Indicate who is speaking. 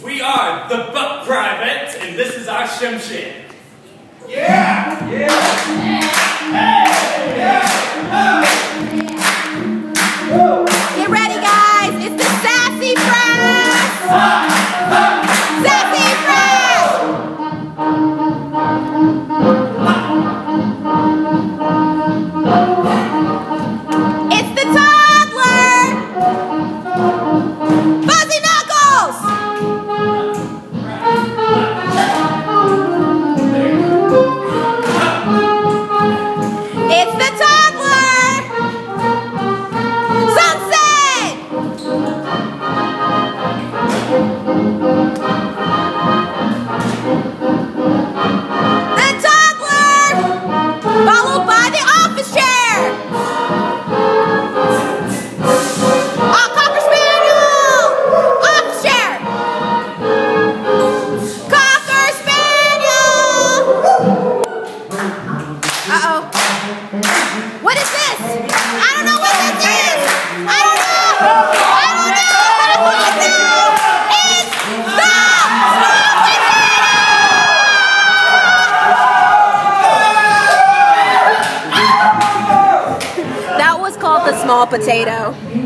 Speaker 1: We are the Buck Privates, and this is our Shumshin.
Speaker 2: Yeah! Yeah! Hey! Yeah!
Speaker 3: Get ready, guys! It's the Sassafras! Sassafras! It's the Toddler! Fuzzy Knuckles! It's the Toddler! Sunset! The Toddler! Followed by the office chair! Cocker Spaniel! Office chair! Cocker Spaniel! Uh-oh. What is this? I don't know what this is! I don't know! I don't know! It's the small potato! That was called the small potato.